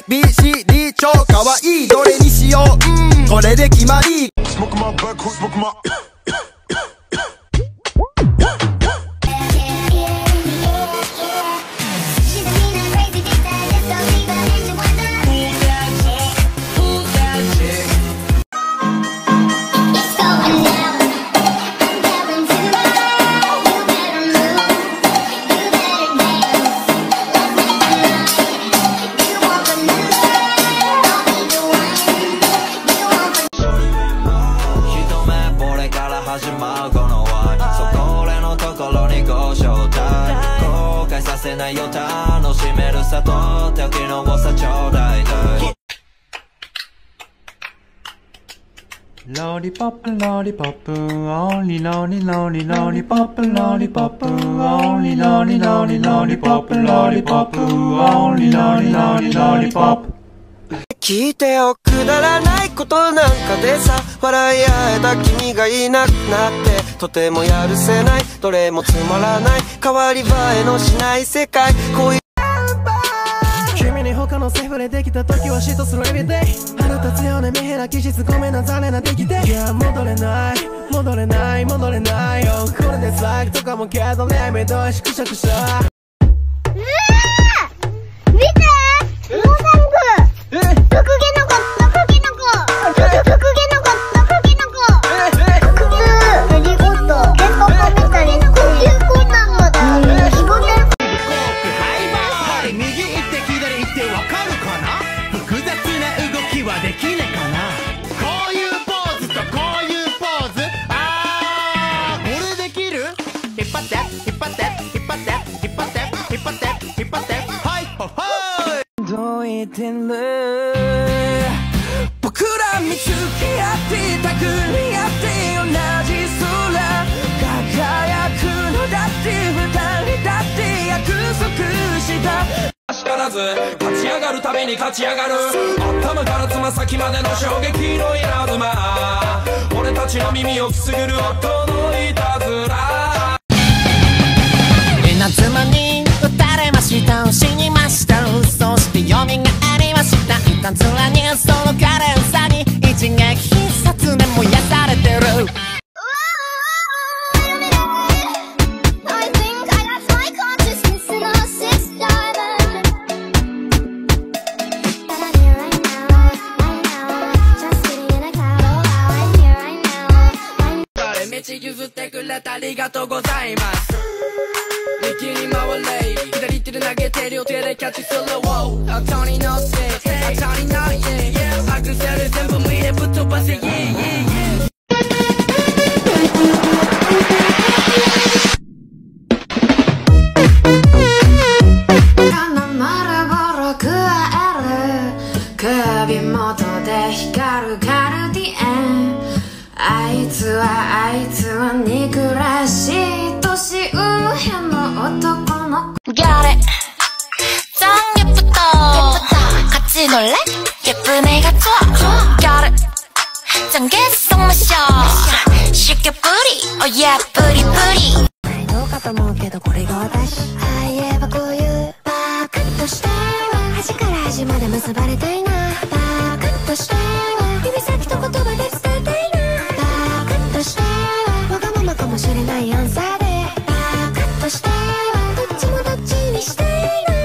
ABCD 超かわいいどれにしよう、これで決まり。 始まるこのワイン、そこ俺のところにご招待、後悔させないよ楽しめるさ、とっておきのさちょうだい。 ロリポップロリポップオンリロリロリロリポップロリポップオンリロリロリロリポップロリポップオンリロリロリロリポップ。 聞いてよ、くだらないことなんかでさ、笑い合えた君がいなくなって、とてもやるせない、どれもつまらない、変わり映えのしない世界、こういう君に他のセフレできた時は嫉妬する everyday。 腹立つよね、見へな気質ごめんな残念な出来で、いや戻れない戻れない戻れないよ、これでスライクとかもけどね、目どしくしゃくしゃ。 見てローサング毒毛の子、毒毛の子、毒毛の子、毒毛の子、毒毛ヘリコプター、結構見たり、こういう子なのだ。イボテル右行って左行ってわかるかな、複雑な動きはできねえかな、こういうポーズとこういうポーズ、あーこれできる、引っ張って引っ張って引っ張って引っ張って引っ張って引っ張って、はいほほーどう言ってる、僕ら見つけ合ってたくり合って同じ空輝くのだって、二人だって約束した力ず立ち上がるたびに勝ち上がる、頭からつま先までの衝撃の稲妻、俺たちの耳をくすぐる音のいたずら、 稲妻に打たれました、死にました、そして蘇りました、いたずらにその華麗さに一撃必殺で燃やされてる。道譲ってくれてありがとうございます。右に回れ、左手で投げて両手でキャッチする、後に乗って後に乗って、アクセル全部見れぶっ飛ばせ、首元で光るカルディエン、あいつは憎らしい年上の男の子。 Got it 짱 예쁘다 같이 놀래? 예쁜 애가 좋아. Got it 짱 계속 마셔 쉽게 뿌리 oh yeah 뿌리 뿌리 どうかと思うけどこれが私、ああ言えばこういうバーカッとしては端から端まで結ばれたいな、バーカッとしては指先と言葉で伝えたいな、バーカッとしてはわがままかもしれないアンサーで、バーカッとしてはどっちもどっちにしたいな。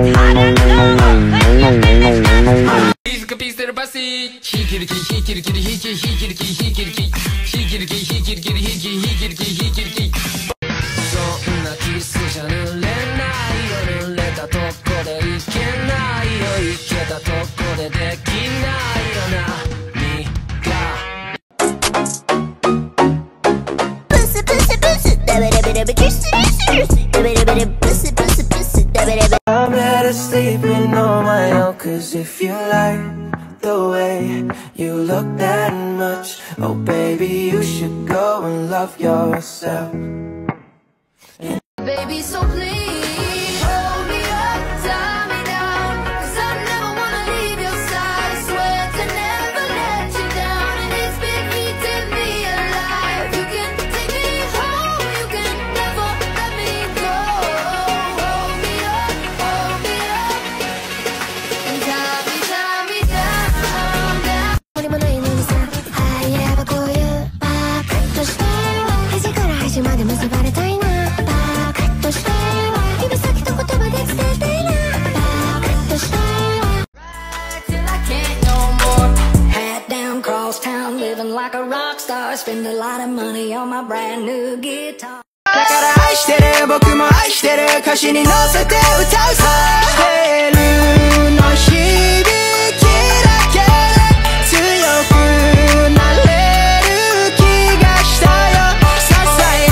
ヒキリキリんなキスじゃ濡れないよ濡れたとこでいけないよいけたとこでできないよなブスブスブスダベダベダベジュスジュスジュスダベダベダブスブスブスダベダベ I'm better sleeping on my own, cause if you like the way you look that much, oh baby, you should go and love yourself. Baby, so please hold me up, tie me down, 'cause I never wanna leave your side. I swear to never let you down, and it's been eating me alive. You can take me home, you can never let me go. Hold me up, and tie me down, down. 何もないのにさ、はいやばこういうバーカッとして端から端まで結ばれたいな。指先と言葉で伝えたいな。バーカッとして Till I can't no more. Hat down, cross town, living like a rock star. Spend a lot of money on my brand new guitar. だから愛してる僕も愛してる歌詞に乗せて歌うさしてるの響きだけで強くなれる気がしたよささや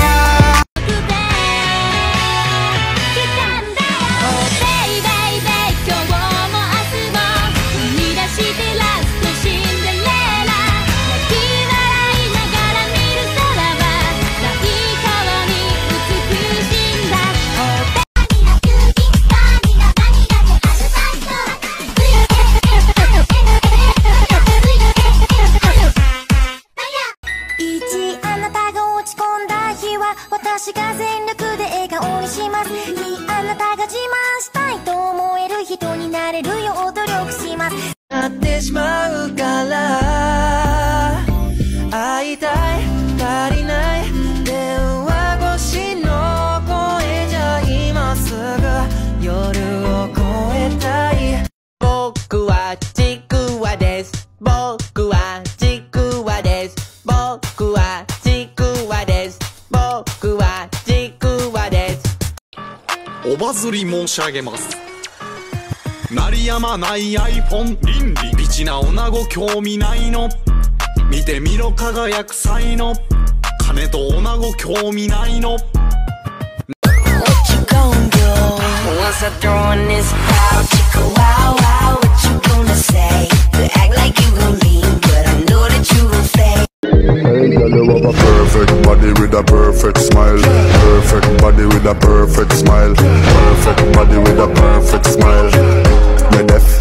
私が全力で笑顔にします。あなたが自慢したいと思える人になれるよう努力します。 なってしまうから会いたい足りない電話越しの声じゃ今すぐ夜を越えたい僕はちくわです僕はちくわです僕はちくわです僕はちくわですおばずり申し上げます。鳴りやまない iPhone 倫理ビチな女子興味ないの見てみろ輝く才能金と女子興味ないの What you gon' do once I throw in this crowd chicka wow wow what you gonna say you act like you gon' leave but I know that you gon' stay Hey girl, you have a perfect body with a perfect smile. Perfect body with a perfect smile. Perfect body with a perfect smile. Me deaf.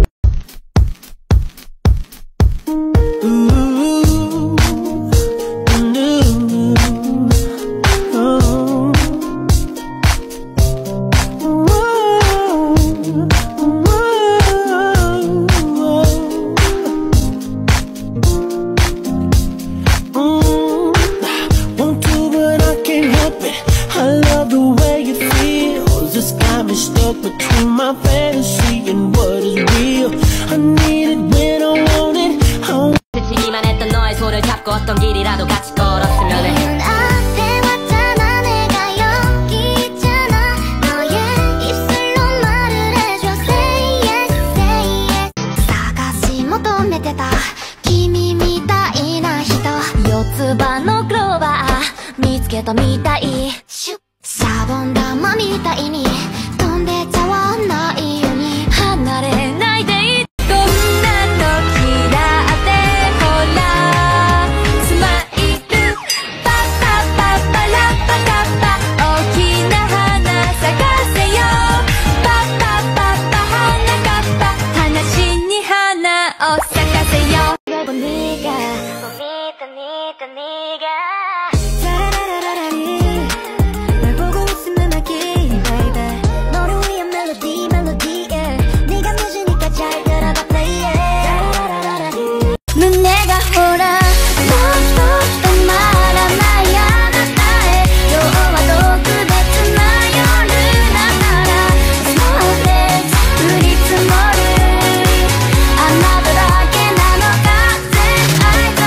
Stuck between my fantasy and what is real. I need it when I want it. 지기만 했던 너의 손을 잡고 어떤 길이라도 같이 걸었으면 해. 대화잖아 내가 여기 있잖아 너의 입술로 말을 해줘 Say yes, say yes 探し求めてた君みたいな人四つ葉のクローバー見つけたみたいシャボン玉みたいに飛んでちゃわないように離れないでいいどんな時だってほらスマイルパパパパラパカパ大きな花咲かせよパパパパ花かっぱ話に花を咲かせよBonita, bonita, bonita, bonita 사라라라라리 널 보고 웃으면 막이 baby 너를 위한 멜로디 멜로디에 네가 뮤지니까 잘 들어봐 play it 사라라라라리 넌 내가 호라 또 말아나야 나의 너와 또 그대쯤 나夜だから Small things 降り積もるあなただけなのか絶対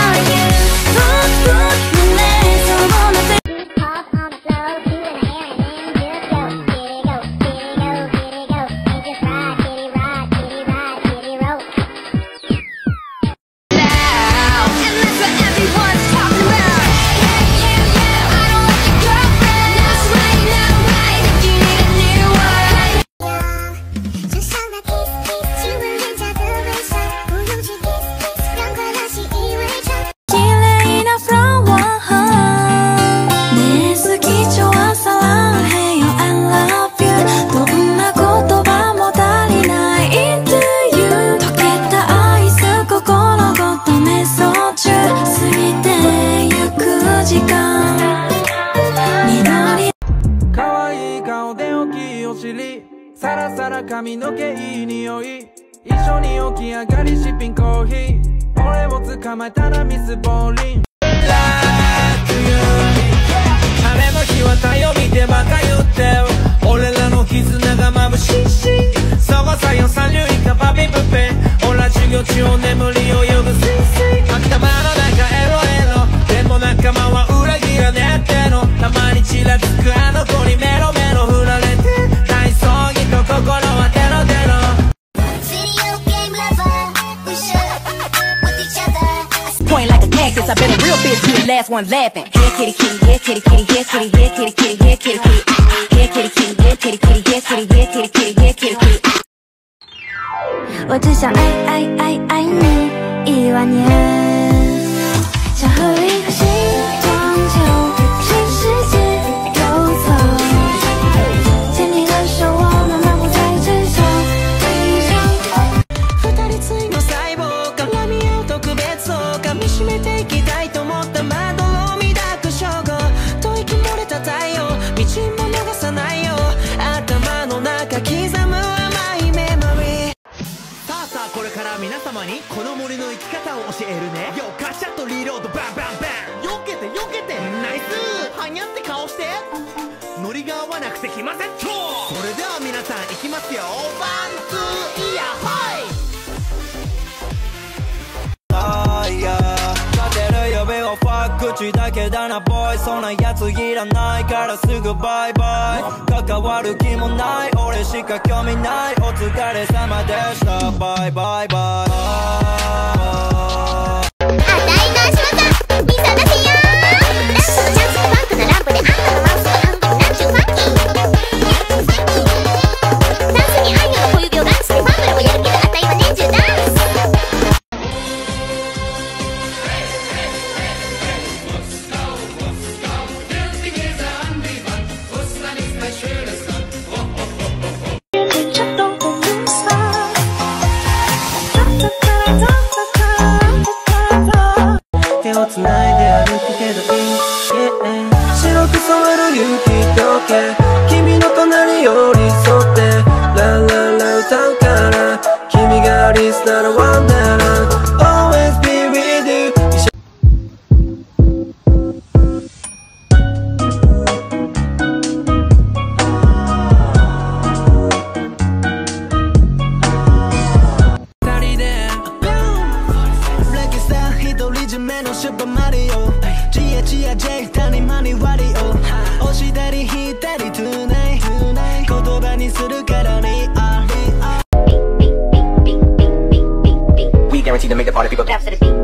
から髪の毛いい匂い一緒に起き上がりシッピンコーヒー俺を捕まえたらミスボーリン晴れの日は太陽見てバカ言って俺らの絆が眩しいしそこさよ三流以下パピプペ俺ら授業中眠りを呼ぶ先生頭の中エロエロでも仲間は裏切らねってのたまにちらつくあの子にメロメロ振られて大葬儀と心はテロテロ Point like a cactus, I bet a real bitch be the last one laughing. Here kitty kitty, here kitty kitty, here kitty, here kitty kitty, here kitty kitty, here kitty kitty, here kitty kitty, here kitty, here kitty kitty, here kitty kitty. 我只想爱你10000年，想和一颗星撞球，全世界游走。牵你的手，我们漫步在纸上，地上。 二人ついの細胞絡み合う特別を噛みしめていきたいと思った窓を見抱く称号吐息漏れた太陽道も逃さないよ頭の中刻む甘いメモリーさあさあこれから皆様にこの森の生き方を教えるねよカシャとリロードバンバンバンよけてよけてナイスはにゃって顔してノリが合わなくてきませんそれでは皆さんいきますよワンツーイヤーはい勝てる呼べをファック口だけだなボーイそんなやついらないからすぐバイバイ関わる気もない俺しか興味ないお疲れ様でしたバイバイバイあたいの仕業見さらせよダンスのチャンスファンクなランプであんたのマウスが半分なんちゅうファンキーダンスに愛の小指をダンスでファンブルもやるけどあたいは年中ダンス手をつないで歩くけどいい、白く染まる雪解け君の隣寄り添ってラララ歌うから君がリスナーのワンダーランド Always be with you 二人でラキスター独り占めのスーパーマリオチヤチヤジェイ谷間に割りを押したり引いたりトゥナイ言葉にするからにあり We guarantee to make the party people dance to the beat.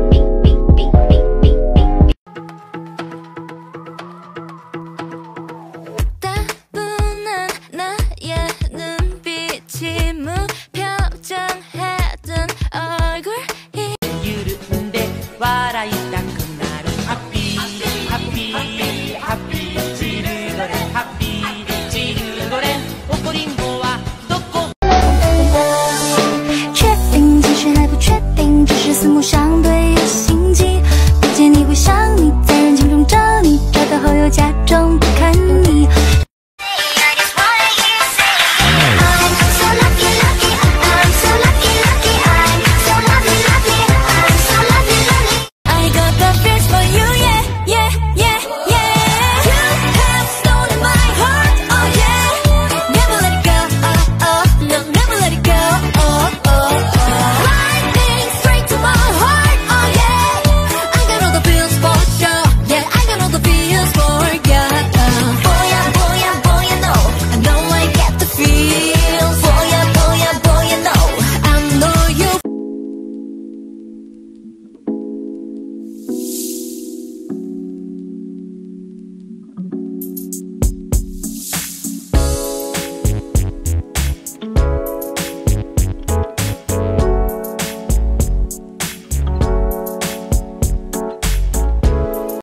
따분한 나의 눈빛이 무표정해둔 얼굴이 緩んで笑いた